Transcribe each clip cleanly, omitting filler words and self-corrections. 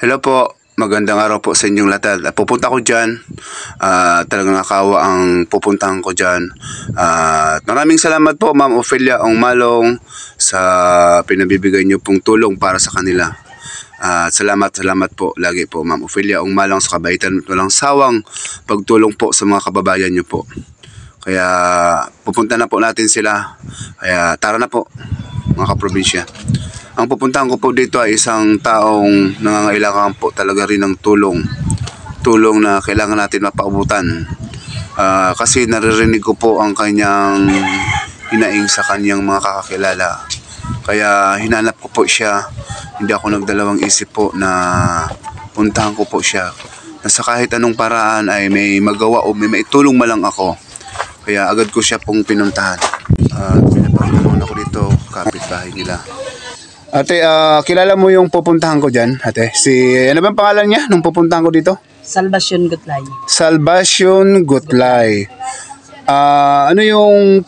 Hello po, magandang araw po sa inyong lahat. Pupunta ko dyan, talagang nakawa ang pupuntahan ko dyan. Maraming salamat po Ma'am Ophelia Ong Malong sa pinabibigay niyo pong tulong para sa kanila. Salamat po lagi po Ma'am Ophelia Ong Malong sa kabaitan at walang sawang pagtulong po sa mga kababayan niyo po. Kaya pupunta na po natin sila. Kaya tara na po mga kaprobinsya. Ang pupuntahan ko po dito ay isang taong nangangailangan po talaga rin ng tulong. Tulong na kailangan natin mapaubutan. Kasi naririnig ko po ang kanyang hinaing sa kanyang mga kakakilala. Kaya hinanap ko po siya. Hindi ako nagdalawang isip po na puntahan ko po siya. Na sa kahit anong paraan ay may magawa o may maitulong man lang ako. Kaya agad ko siya pong pinuntahan. Pinapagulungan ako dito, kapitbahay nila. Ate, kilala mo yung pupuntahan ko dyan, ate? Ano bang pangalan niya nung pupuntahan ko dito? Salvacion Gutlay. Salvacion Gutlay. Ano yung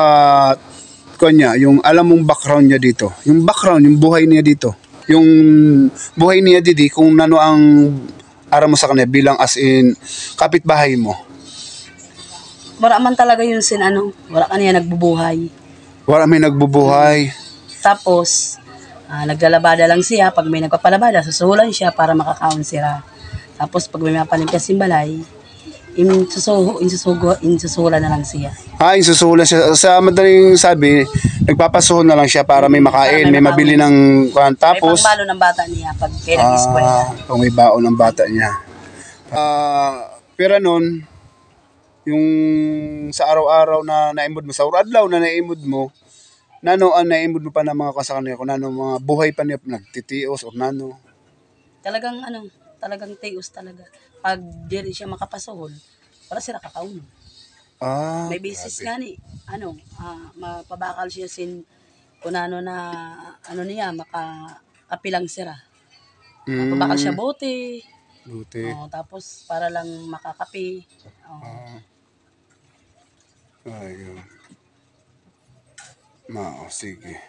yung alam mong background niya dito? Yung background, yung buhay niya dito. Yung buhay niya dito, kung ano ang aram mo sa kanya bilang as in kapitbahay mo. Wala man talaga yun wala kaniya nagbubuhay. Wala may nagbubuhay. Tapos, naglalabada lang siya. Pag may nagpapalabada, susuhulan siya para makakaon sila. Tapos, pag may mapalim ka simbalay, insusuhulan na lang siya. Insusuhulan siya. Sa madaling sabi, nagpapasuhol na lang siya para may makain, may mabili ng tapos. May pangbalo ng bata niya pag kaya nag-eskwela. Pang may baon ng bata niya. Pero nun, yung sa araw-araw na naimod mo, sa adlaw na naimod mo, naimod mo pa ng mga kasakanya kung mga buhay pa niya nagtitios o nano. Talagang talagang tios talaga. Pag di rin siya makapasuhol, wala sila kakaon. May business nga ni, mapabakal siya kung niya, makapilang sira. Mapabakal siya bote. Tapos para lang makakapi. Ayun. Sige.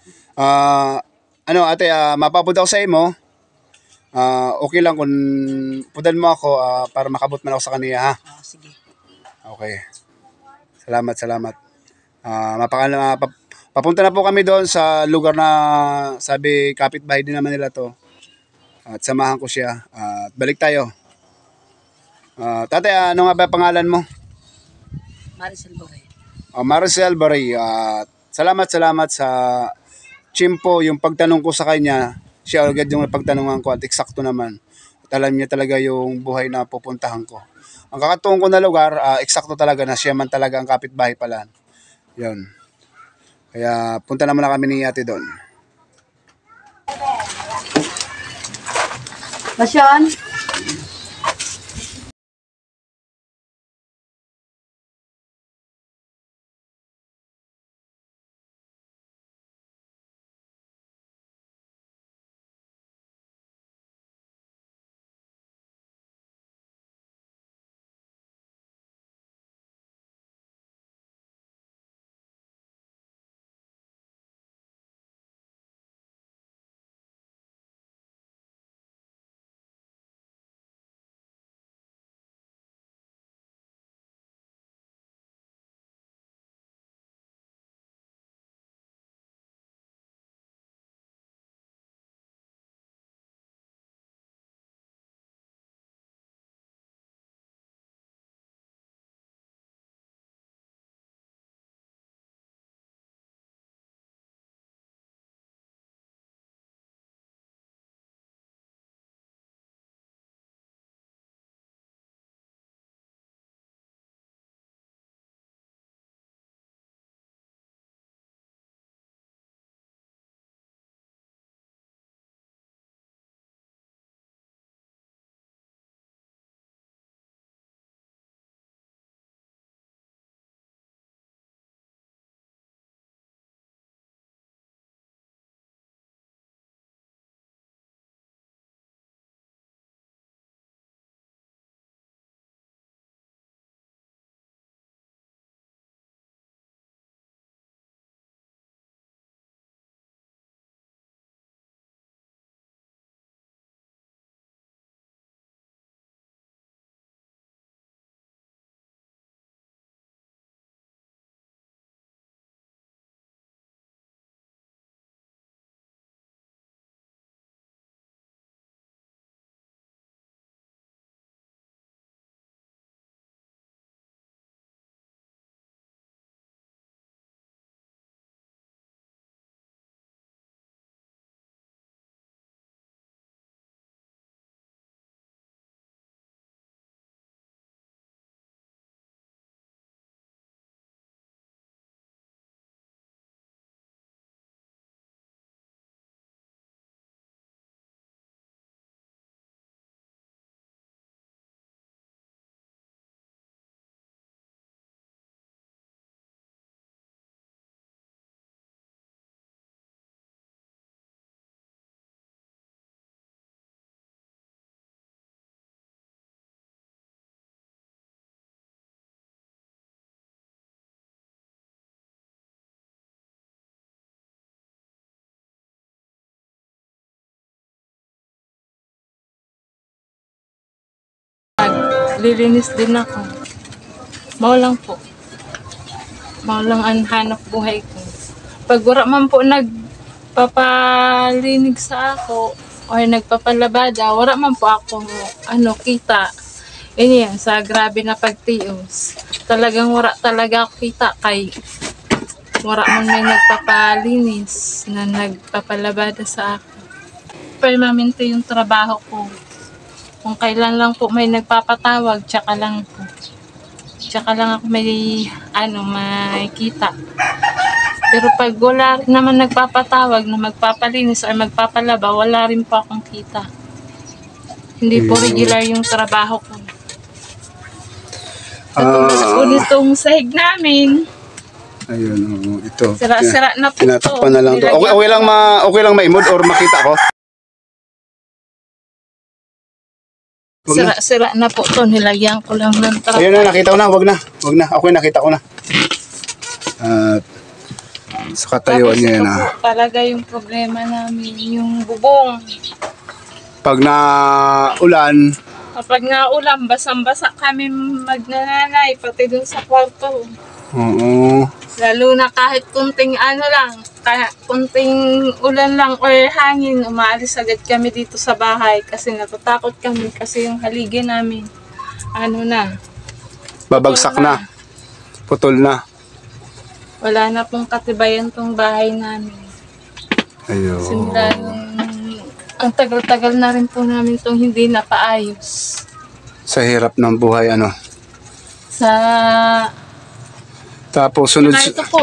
Ate, mapapunta ako sa imo. Okay lang kung pudan mo ako para makabot man ako sa kaniya, ha? Sige. Okay. Salamat. Papunta na po kami doon sa lugar na sabi kapitbahay din naman nila to. At samahan ko siya. At balik tayo. Tatay, ano nga ba pangalan mo? Maricel Borey. Maricel Borey. Salamat sa Chimpo, yung pagtanong ko sa kanya, siya agad yung pagtanungan ko at eksakto naman. At alam niya talaga yung buhay na pupuntahan ko. Ang kakatuong ko na lugar, eksakto talaga na siya man talaga ang kapitbahay pala. Yun. Kaya punta naman na kami ni ate doon. Basyan? naglilinis din ako. Maulang po. Maulang ang hanap buhay ko. Pag wala man po nagpapalinig sa ako o nagpapalabada, wala man po ako kita. Yan, sa grabe na pagtios. Talagang wala talaga ako kita kay wala man may nagpapalinis na nagpapalabada sa ako. Permanente yung trabaho ko. Kung kailan lang po may nagpapatawag, tsaka lang po. Tsaka lang ako may kita. Pero pag wala naman nagpapatawag na magpapalinis or magpapalaba, wala rin po akong kita. Hindi po regular yung trabaho ko. Katulad po nitong sahig namin. Ayun, ito. Sira-sira na po Tinatakpan na lang to. Okay lang ma-imod or makita ko? Sira na po to. Nilagyan ko lang ng trap. Ayun na, nakita ko na. Wag na. Okay, nakita ko na. At sa katayuan niya yan. Tapos ito po talaga yung problema namin. Yung bubong. Pag na ulan, Kapag nga ulan, basang-basa kami magnananay. Pati dun sa kwarto. oo. Lalo na kahit kunting kunting ulan lang or hangin, umaalis agad kami dito sa bahay kasi natatakot kami kasi yung haligi namin, Babagsak na. Putol na. Wala na pong katibayan tong bahay namin. Ayun. Simula ang tagal-tagal na rin po namin tong hindi napaayos. Sa hirap ng buhay, Sa Tapos sunod. ito po.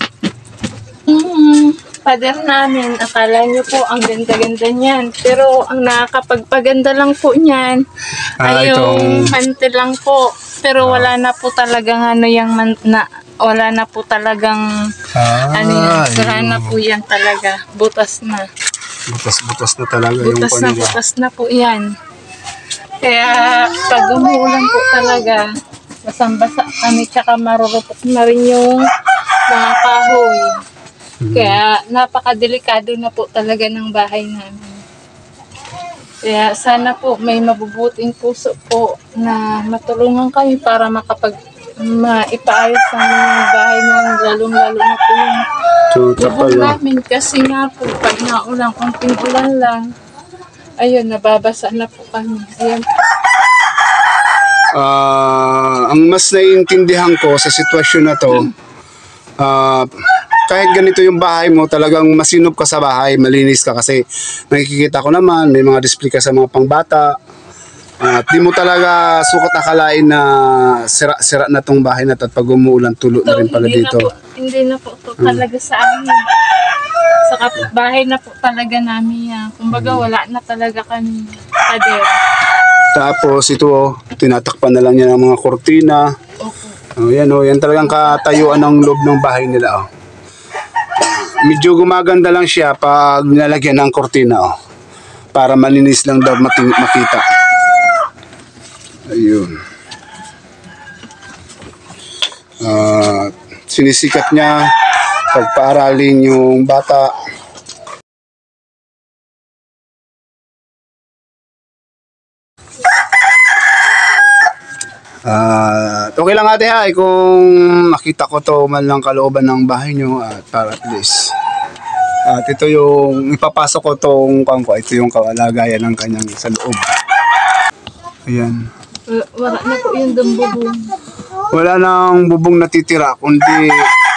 Pader namin, akala nyo po ang ganda-ganda niyan. Pero ang nakakapagpaganda lang po niyan ay yung mantel lang po. Pero wala na po talagang wala na po talagang sira na po yan talaga. Butas na. Butas na talaga Butas na po yan. Kaya pag umuulan po talaga, basang-basa kami tsaka marurupok na rin yung mga kahoy. Kaya napakadelikado na po talaga ng bahay namin. Kaya sana po may mabubuting puso po na matulungan kami para maipaayos ang bahay namin, lalong-lalo na po yung bubong namin. Kasi nga po, pag naulan, konting ulan lang, ayun, nababasa na po kami. Ayun. Ang mas naiintindihan ko sa sitwasyon na to, kahit ganito yung bahay mo, talagang masinop ka sa bahay, malinis ka kasi nakikita ko naman, may mga display ka sa mga pangbata. At di mo talaga sukat akalain na sira na tong bahay na at pag umuulan, tulo na rin pala dito. Hindi na po ito talaga sa amin. Sa kapitbahay na po talaga namin yan. Kumbaga wala na talaga kami pader. Tapos ito, tinatakpan na lang niya ng mga kortina. Yan talagang katayuan ng loob ng bahay nila. Medyo gumaganda lang siya pag nilalagyan ng kortina. Para malinis lang daw makita. Ayun. Sinisikat niya pagpaaralin yung bata. Okay lang ate kung makita ko to man lang kalooban ng bahay nyo para at least. At ito yung ipapasok ko tong ito yung kalagayan ng kanyang sa loob. Ayan. Wala na po yung bubong. Wala nang bubong natitira, kundi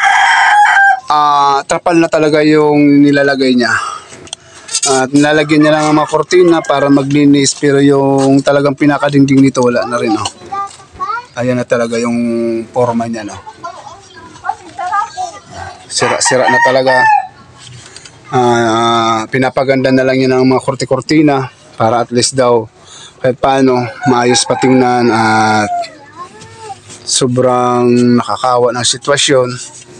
trapal na talaga yung nilalagay niya. At nilalagyan niya lang ang mga kortina para maglinis, pero yung talagang pinakadingding nito wala na rin. Ayan na talaga yung forma niya. Sira-sira na talaga. Pinapaganda na lang niya ng mga korte-kortina para at least daw kahit paano maayos patingnan at sobrang nakakawa ng sitwasyon.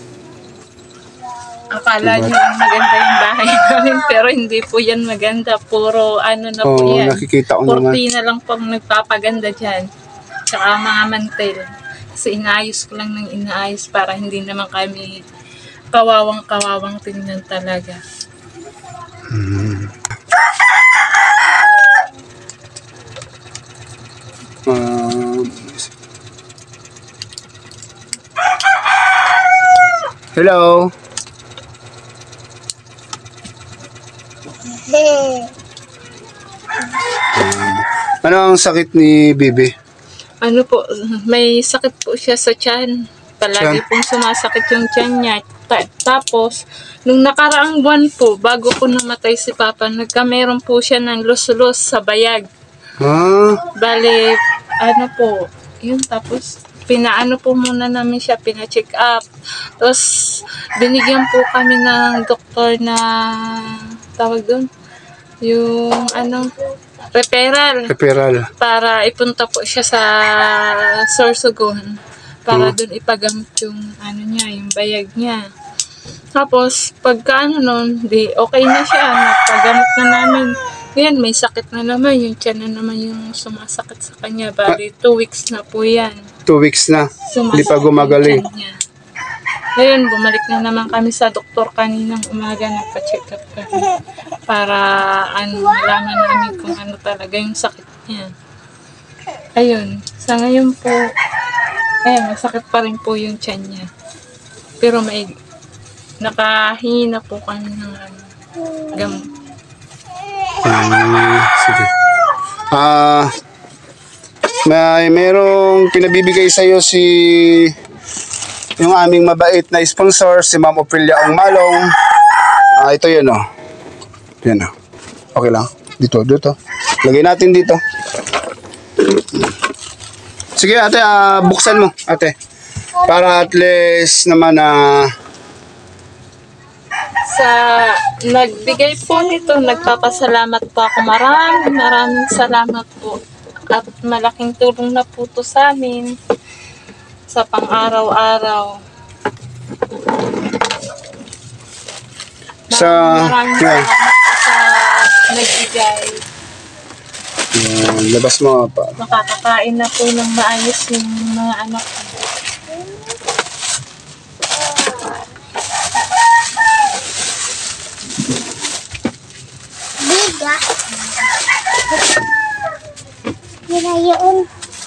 Akala niyo maganda yung bahay namin pero hindi po yan maganda. Puro na po yan. Nakikita ko naman. Kortina lang pong nagpapaganda dyan. Tsaka mga mantel. Kasi inaayos ko lang ng inaayos para hindi naman kami kawawang tingnan talaga. Hello. Ano ang sakit ni Bibi? Ano po, may sakit po siya sa tiyan. Palagi Tiyan? pong sumasakit yung tiyan niya. Tapos, nung nakaraang buwan po, bago po namatay si Papa, nagkameron po siya ng lusulus sa bayag. Ah, Bale, ano po, yun, tapos, pinaano po muna namin siya, pina-check up. Tapos, binigyan po kami ng doktor na, tawag doon, yung, referral. Para ipunta po siya sa Sorsogon. Para doon ipagamit yung, yung bayag niya. Tapos, pagka nun, di okay na siya, napagamit na namin. Ngayon, may sakit na naman, yung tiyan na naman yung sumasakit sa kanya. Bali, 2 weeks na po yan. 2 weeks na. Hindi pa Sumasakit gumagaling. yung tiyan niya. Ngayon, bumalik na naman kami sa doktor kaninang umaga, nagpa-check up kami. Para, malaman namin kung ano talaga yung sakit niya. Ayun, sa ngayon po, masakit pa rin po yung tiyan niya. Pero may nakahingi na po kami ng gamot. Sige. Merong pinabibigay sa iyo yung aming mabait na sponsor, si Ma'am Ophelia Ong Malong. Ito yun, oh. Yan, oh. Okay lang. Dito. Lagay natin dito. Sige, ate, buksan mo, ate. Para at least naman Sa nagbigay po nito, nagpapasalamat po ako. Maraming salamat po. At malaking tulong na po to sa amin sa pang-araw-araw. Maraming salamat po sa nagbigay. Labas mo pa. Makakakain na po ng maayos yung mga anak ko. Biga. Yun.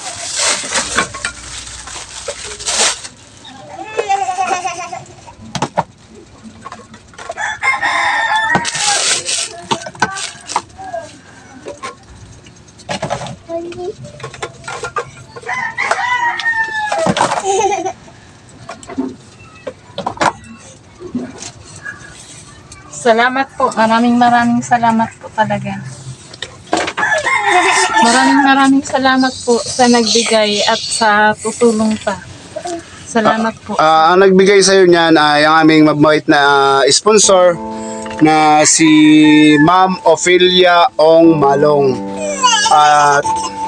Salamat po. Maraming salamat po talaga. Maraming salamat po sa nagbigay at sa tutulong pa. Salamat po. Ang nagbigay sa iyo niyan ay ang aming mabait na sponsor na si Ma'am Ophelia Ong Malong. At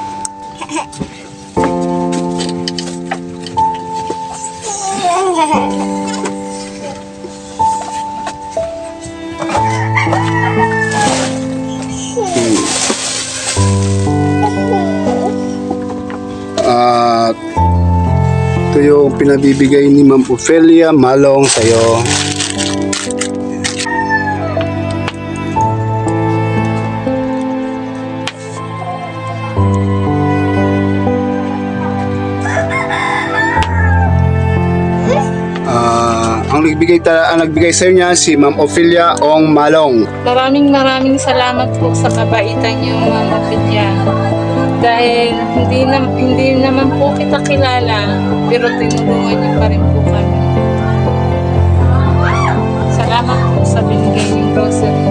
ito yung pinabibigay ni Ma'am Ophelia Malong sa iyo. Ang nagbigay sa iyo niya si Ma'am Ophelia Ong Malong. Maraming salamat po sa kabaitan niyo, Ma'am Ophelia. Dahil hindi naman po kita kilala, pero tinulungan niyo pa rin po kami. Salamat po sa binigay niyong grocery.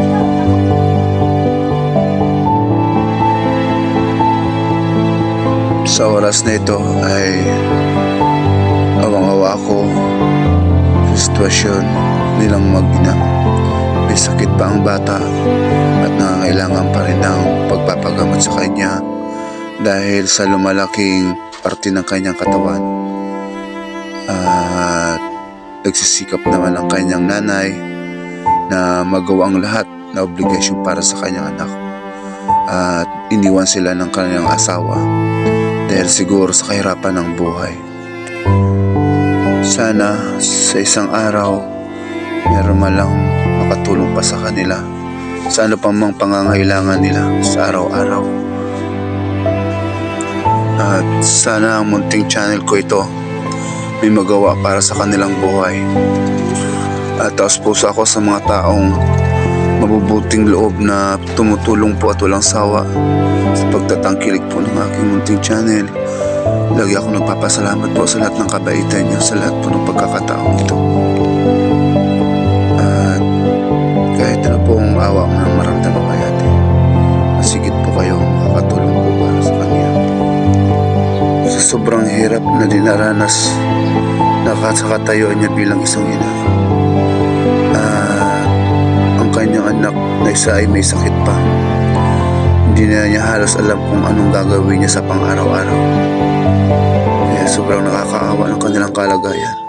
Sa oras na ito ay awang-awa ako sa sitwasyon nilang mag-ina. May sakit pa ang bata at nangangailangan pa rin ng pagpapagamot sa kanya dahil sa lumalaking parte ng kanyang katawan. At nagsisikap naman ang kanyang nanay na magawa ang lahat na obligasyon para sa kanyang anak. At iniwan sila ng kanyang asawa dahil siguro sa kahirapan ng buhay. Sana sa isang araw meron man lang makatulong pa sa kanila sa ano pang mga pangangailangan nila sa araw-araw. At sana ang munting channel ko ito may magawa para sa kanilang buhay. At taos puso ako sa mga taong mabubuting loob na tumutulong po at walang sawa sa pagtatangkilik po ng aking munting channel. Lagi ako nagpapasalamat po sa lahat ng kabaitan niyo, sa lahat po ng pagkakataong ito. At kahit ano po ang awa mo ng maramdaman kay ate, masigit po kayong makakatulong po para sa kanya. Sa sobrang hirap na dinaranas, nakasakatayuan niya bilang isang ina. Ang kanyang anak na isa ay may sakit pa. Hindi na niya halos alam kung anong gagawin niya sa pang-araw-araw. Kaya sobrang nakakaawa ng kanilang kalagayan.